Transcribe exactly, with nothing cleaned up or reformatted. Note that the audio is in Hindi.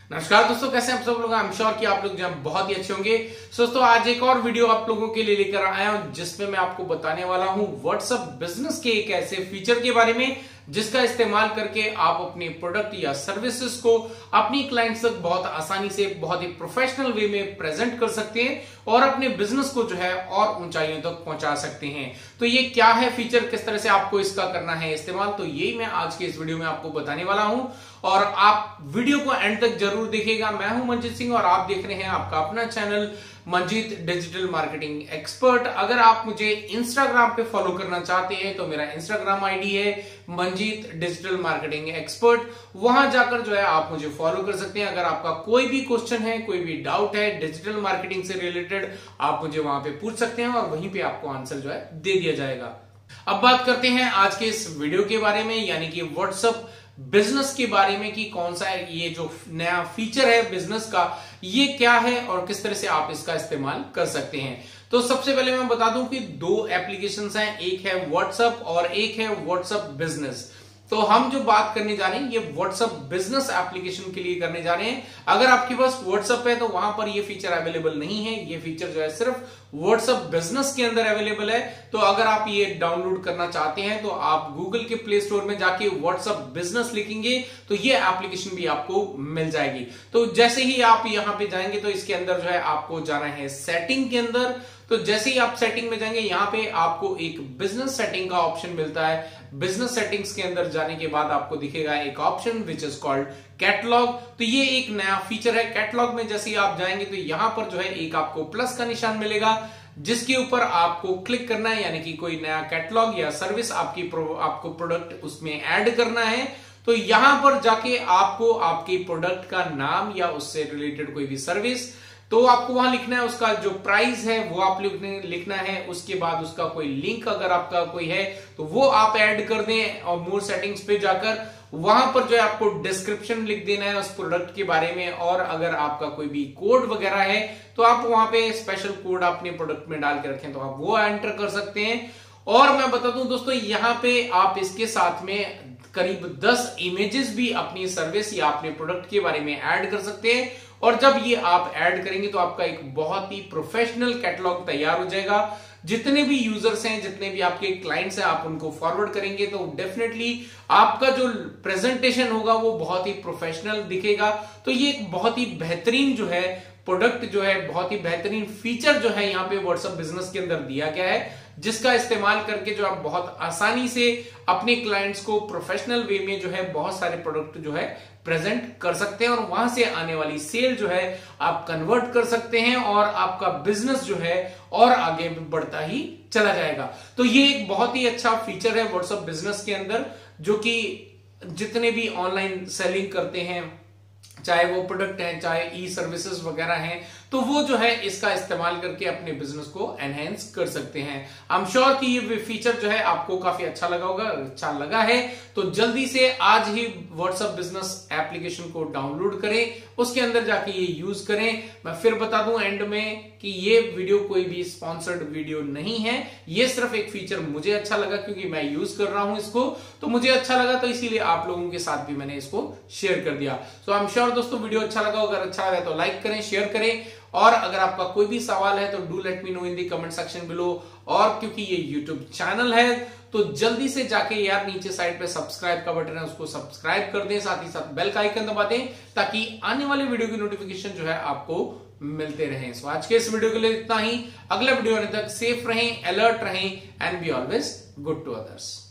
नमस्कार दोस्तों, कैसे हैं आप सब लोग। आई एम श्योर कि आप लोग जो हैं बहुत ही अच्छे होंगे। दोस्तों आज एक और वीडियो आप लोगों के लिए लेकर आया हूं जिसमें मैं आपको बताने वाला हूं व्हाट्सएप बिजनेस के एक ऐसे फीचर के बारे में जिसका इस्तेमाल करके आप अपने प्रोडक्ट या सर्विसेज को अपनी क्लाइंट्स तक बहुत आसानी से बहुत ही प्रोफेशनल वे में प्रेजेंट कर सकते हैं और अपने बिजनेस को जो है और ऊंचाइयों तक पहुंचा सकते हैं। तो ये क्या है फीचर, किस तरह से आपको इसका करना है इस्तेमाल, तो यही मैं आज के इस वीडियो में आपको बताने वाला हूं और आप वीडियो को एंड तक जरूर देखिएगा। मैं हूं मंजीत सिंह और आप देख रहे हैं आपका अपना channel Manjeet digital marketing expert. अगर आप मुझे इंस्टाग्राम पे फॉलो करना चाहते हैं तो मेरा इंस्टाग्राम आईडी है मंजीत डिजिटल मार्केटिंग एक्सपर्ट। वहां जाकर जो है आप मुझे फॉलो कर सकते हैं। अगर आपका कोई भी क्वेश्चन है, कोई भी डाउट है डिजिटल मार्केटिंग से रिलेटेड, आप मुझे वहां पे पूछ सकते हैं और वहीं पे आपको आंसर जो है दे दिया जाएगा। अब बात करते हैं आज के इस वीडियो के बारे में, यानी कि व्हाट्सएप बिजनेस के बारे में कि कौन सा है ये जो नया फीचर है बिजनेस का, ये क्या है और किस तरह से आप इसका इस्तेमाल कर सकते हैं। तो सबसे पहले मैं बता दूं कि दो एप्लीकेशंस हैं, एक है व्हाट्सएप और एक है व्हाट्सएप बिजनेस। तो हम जो बात करने जा रहे हैं ये व्हाट्सएप बिजनेस एप्लीकेशन के लिए करने जा रहे हैं। अगर आपके पास व्हाट्सएप है तो वहां पर ये फीचर अवेलेबल नहीं है, ये फीचर जो है सिर्फ व्हाट्सएप बिजनेस के अंदर अवेलेबल है। तो अगर आप ये डाउनलोड करना चाहते हैं तो आप गूगल के प्ले स्टोर में जाके व्हाट्सएप बिजनेस लिखेंगे तो ये एप्लीकेशन भी आपको मिल जाएगी। तो जैसे ही आप यहां पे जाएंगे तो इसके अंदर जो है आपको जाना है सेटिंग के अंदर। तो जैसे ही आप सेटिंग में जाएंगे यहां पे आपको एक बिजनेस सेटिंग का ऑप्शन मिलता है। बिजनेस सेटिंग्स के अंदर जाने के बाद आपको दिखेगा एक option which is called catalogue. तो ये एक नया फीचर है। कैटलॉग में जैसे ही आप जाएंगे तो यहां पर जो है एक आपको प्लस का निशान मिलेगा जिसके ऊपर आपको क्लिक करना है, यानी कि कोई नया कैटलॉग या सर्विस आपकी प्रो, आपको प्रोडक्ट उसमें ऐड करना है। तो यहां पर जाके आपको आपके प्रोडक्ट का नाम या उससे रिलेटेड कोई भी सर्विस तो आपको वहां लिखना है, उसका जो प्राइस है वो आप लिखना है। उसके बाद उसका कोई लिंक अगर आपका कोई है तो वो आप ऐड कर दें और मोर सेटिंग्स पे जाकर वहां पर जो है आपको डिस्क्रिप्शन लिख देना है उस प्रोडक्ट के बारे में। और अगर आपका कोई भी कोड वगैरह है तो आप वहां पे स्पेशल कोड अपने प्रोडक्ट में डाल के रखें तो आप वो एंटर कर सकते हैं। और मैं बता दूं दोस्तों, यहां पे आप इसके साथ में करीब दस इमेजेस भी अपनी सर्विस या अपने प्रोडक्ट के बारे में ऐड कर सकते हैं। और जब ये आप ऐड करेंगे तो आपका एक बहुत ही प्रोफेशनल कैटलॉग तैयार हो जाएगा। जितने भी यूजर्स हैं, जितने भी आपके क्लाइंट्स हैं, आप उनको फॉरवर्ड करेंगे तो डेफिनेटली आपका जो प्रेजेंटेशन होगा वो बहुत ही प्रोफेशनल दिखेगा। तो ये एक बहुत ही बेहतरीन जो है प्रोडक्ट जो है, बहुत ही बेहतरीन फीचर जो है यहाँ पे व्हाट्सएप बिजनेस के अंदर दिया गया है, जिसका इस्तेमाल करके जो आप बहुत आसानी से अपने क्लाइंट्स को प्रोफेशनल वे में जो है बहुत सारे प्रोडक्ट जो है प्रेजेंट कर सकते हैं और वहां से आने वाली सेल जो है आप कन्वर्ट कर सकते हैं और आपका बिजनेस जो है और आगे बढ़ता ही चला जाएगा। तो ये एक बहुत ही अच्छा फीचर है व्हाट्सएप बिजनेस के अंदर, जो कि जितने भी ऑनलाइन सेलिंग करते हैं, चाहे वो प्रोडक्ट हैं चाहे ई सर्विसेज वगैरह हैं, तो वो जो है इसका इस्तेमाल करके अपने बिजनेस को एनहेंस कर सकते हैं। आई एम श्योर कि ये फीचर जो है आपको काफी अच्छा लगा होगा। अच्छा लगा है तो जल्दी से आज ही व्हाट्सएप बिजनेस एप्लीकेशन को डाउनलोड करें, उसके अंदर जाके ये यूज करें। मैं फिर बता दूं एंड में कि ये वीडियो कोई भी स्पॉन्सर्ड वीडियो नहीं है, ये सिर्फ एक फीचर मुझे अच्छा लगा क्योंकि मैं यूज कर रहा हूं इसको, तो मुझे अच्छा लगा तो इसीलिए आप लोगों के साथ भी मैंने इसको शेयर कर दिया। सो आई एम श्योर दोस्तों वीडियो अच्छा लगा, अगर अच्छा लगा तो लाइक करें, शेयर करें और अगर आपका कोई भी सवाल है तो do let me know in the comment section below. और क्योंकि ये यूट्यूब चैनल है तो जल्दी से जाके यार नीचे साइड पे सब्सक्राइब का बटन है उसको सब्सक्राइब कर दें, साथ ही साथ बेल का आइकन दबा दें ताकि आने वाले वीडियो की नोटिफिकेशन जो है आपको मिलते रहें। सो आज के इस वीडियो के लिए इतना ही। अगला वीडियो आने तक सेफ रहें, अलर्ट रहें and be always good to others.